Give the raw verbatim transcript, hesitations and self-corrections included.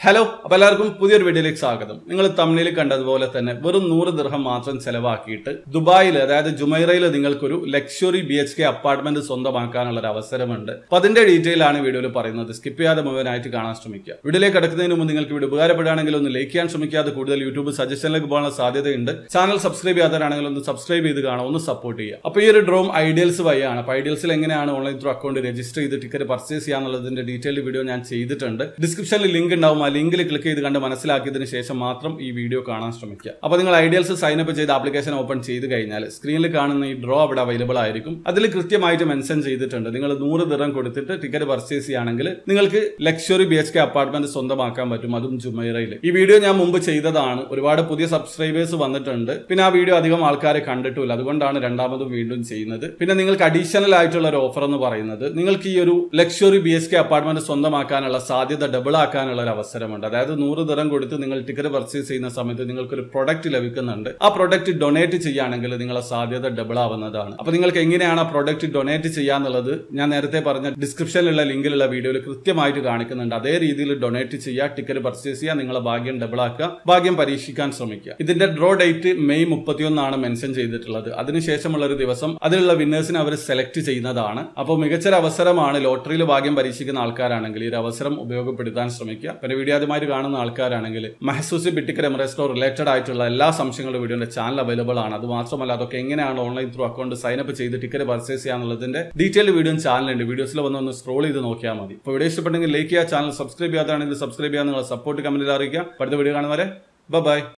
Hello അപ്പോൾ എല്ലാവർക്കും പുതിയൊരു വീഡിയോയിലേക്ക് സ്വാഗതം. നിങ്ങൾ തമ്മിൽ കണ്ടതുപോലെ തന്നെ വെറും നൂറ് ദിർഹം മാത്രം ചെലവാക്കിയിട്ട് ദുബായിൽ അതായത് ജുമൈറയിൽ നിങ്ങൾക്കൊരു luxury B H K apartment സ്വന്തമാക്കാനുള്ള ഒരു അവസരമുണ്ട്. അപ്പോൾ അതിന്റെ ഡീറ്റെയിൽ ആണ് വീഡിയോയിൽ പറയുന്നത്. സ്കിപ്പ് ചെയ്യാതെ മുഴുവനായിട്ട് കാണാൻ ശ്രമിക്കുക. വീഡിയോയിലേക്ക് കടക്കുന്നതിന് മുമ്പ് നിങ്ങൾക്ക് വീഡിയോ ഉപകാരപ്പെടുകയാണെങ്കിൽ ഒന്ന് ലൈക്ക് ചെയ്യാൻ ശ്രമിക്കാതെ കൂടുതൽ യൂട്യൂബ് സജഷനിലേക്ക് പോകാനുള്ള സാധ്യതയുണ്ട്. ചാനൽ സബ്സ്ക്രൈബ് ചെയ്യാത്തവരാണെങ്കിൽ ഒന്ന് സബ്സ്ക്രൈബ് ചെയ്ത് കാണാം, ഒന്ന് സപ്പോർട്ട് ചെയ്യുക. അപ്പോൾ ഈ ഒരു ഡ്രോം ഐഡിയൽസ് വഴിയാണ്. അപ്പോൾ ഐഡിയൽസിൽ എങ്ങനെയാണ് ഓൺലൈൻ ത്രൂ അക്കൗണ്ട് രജിസ്റ്റർ ചെയ്ത് ടിക്കറ്റ് പർച്ചേസ് ചെയ്യാന്നുള്ളതിന്റെ ഡീറ്റെയിൽ വീഡിയോ ഞാൻ ചെയ്തിട്ടുണ്ട്. ഡിസ്ക്രിപ്ഷനിൽ ലിങ്ക് ഉണ്ടാവും. ആ ലിങ്കിൽ ക്ലിക്ക് ചെയ്ത് കണ്ട് മനസ്സിലാക്കിയതിനു ശേഷം മാത്രം ഈ വീഡിയോ കാണാൻ ശ്രമിക്കുക. അപ്പോൾ നിങ്ങൾ ഐഡിയൽസ് സൈൻ അപ്പ് ചെയ്ത് ആപ്ലിക്കേഷൻ ഓപ്പൺ ചെയ്ത് കഴിഞ്ഞാൽ സ്ക്രീനിൽ കാണുന്ന ഈ ഡ്രോ അവിടെ അവൈലബിൾ ആയിരിക്കും. അതിൽ കൃത്യമായിട്ട് മെൻഷൻ ചെയ്തിട്ടുണ്ട്. നിങ്ങൾ നൂറ് ദിർഹം കൊടുത്തിട്ട് ടിക്കറ്റ് പർച്ചേസ് ചെയ്യുകയാണെങ്കിൽ നിങ്ങൾക്ക് luxury B H K apartment സ്വന്തമാക്കാൻ പറ്റും, അതും ജുമൈറയിൽ. ഈ വീഡിയോ ഞാൻ മുമ്പ് ചെയ്തതാണ്. ഒരുപാട് പുതിയ സബ്സ്ക്രൈബേഴ്സ് വന്നിട്ടുണ്ട്. പിന്നെ ആ വീഡിയോ അധികം ആൾക്കാരെ കണ്ടിട്ടില്ല, അതുകൊണ്ടാണ് രണ്ടാമതും വീണ്ടും ചെയ്യുന്നത്. പിന്നെ നിങ്ങൾക്ക് അഡീഷണൽ ആയിട്ടുള്ള ഒരു ഓഫർ എന്ന് പറയുന്നത് നിങ്ങൾക്ക് ഈ ഒരു luxury B H K apartment സ്വന്തമാക്കാനുള്ള സാധ്യത ഡബിൾ ആക്കാനുള്ള ഒരു അവസരമുണ്ട്. അതായത് നൂറ് ദിർഹം കൊടുത്ത് നിങ്ങൾ ടിക്കറ്റ് പർച്ചേസ് ചെയ്യുന്ന സമയത്ത് നിങ്ങൾക്ക് ഒരു പ്രൊഡക്റ്റ് ലഭിക്കുന്നുണ്ട്. ആ പ്രൊഡക്റ്റ് ഡൊണേറ്റ് ചെയ്യുകയാണെങ്കിൽ നിങ്ങളെ സാധ്യത ഡബിൾ ആവുന്നതാണ്. അപ്പൊ നിങ്ങൾക്ക് എങ്ങനെയാണ് ആ പ്രൊഡക്റ്റ് ഡൊണേറ്റ് ചെയ്യാന്നുള്ളത് ഞാൻ നേരത്തെ പറഞ്ഞ ഡിസ്ക്രിപ്ഷനിലുള്ള ലിങ്കിലുള്ള വീഡിയോയിൽ കൃത്യമായിട്ട് കാണിക്കുന്നുണ്ട്. അതേ രീതിയിൽ ഡൊണേറ്റ് ചെയ്യുക, ടിക്കറ്റ് പർച്ചേസ് ചെയ്യുക, നിങ്ങളെ ഭാഗ്യം ഡബിൾ ആക്കുക, ഭാഗ്യം പരീക്ഷിക്കാൻ ശ്രമിക്കുക. ഇതിന്റെ ഡ്രോ ഡേറ്റ് മെയ് മുപ്പത്തിയൊന്നാണ് മെൻഷൻ ചെയ്തിട്ടുള്ളത്. അതിനുശേഷമുള്ള ഒരു ദിവസം അതിലുള്ള വിന്നേഴ്സിനെ അവർ സെലക്ട് ചെയ്യുന്നതാണ്. അപ്പോൾ മികച്ചൊരു അവസരമാണ്. ലോട്ടറിയിൽ ഭാഗ്യം പരീക്ഷിക്കുന്ന ആൾക്കാരാണെങ്കിൽ ഈ ഒരു അവസരം ഉപയോഗപ്പെടുത്താൻ ശ്രമിക്കുക. പിന്നെ വീഡിയോ ആദ്യമായിട്ട് കാണുന്ന ആൾക്കാരാണെങ്കിൽ മഹസൂസി ബിറ്റിക്കറ്റ് എമറേസ്റ്റോ റിലേറ്റഡ് ആയിട്ടുള്ള എല്ലാ സംശയങ്ങളുടെ വീഡിയോന്റെ ചാനൽ അവൈലബിൾ ആണ്. അത് മാത്രമല്ല അതൊക്കെ എങ്ങനെയാണ് online through account sign up ചെയ്ത് ടിക്കറ്റ് പർച്ചേസ് ചെയ്യാന്നുള്ളതിന്റെ ഡീറ്റെയിൽ വീഡിയോ ചാനലുണ്ട്. വീഡിയോസിൽ വന്ന് ഒന്ന് സ്ക്രോൾ ചെയ്ത് നോക്കിയാൽ മതി. ഇപ്പോൾ വീഡിയോ ഇഷ്ടപ്പെട്ടെങ്കിൽ ലൈക്ക് ചെയ്യുക, ചാനൽ സബ്സ്ക്രൈബ് ചെയ്യാതാണെങ്കിൽ സബ്സ്ക്രൈബ് ചെയ്യാൻ നിങ്ങളുടെ സപ്പോർട്ട് കമന്റിൽ അറിയിക്കുക. അടുത്ത വീഡിയോ കാണുന്നവരെ ബൈ ബൈ.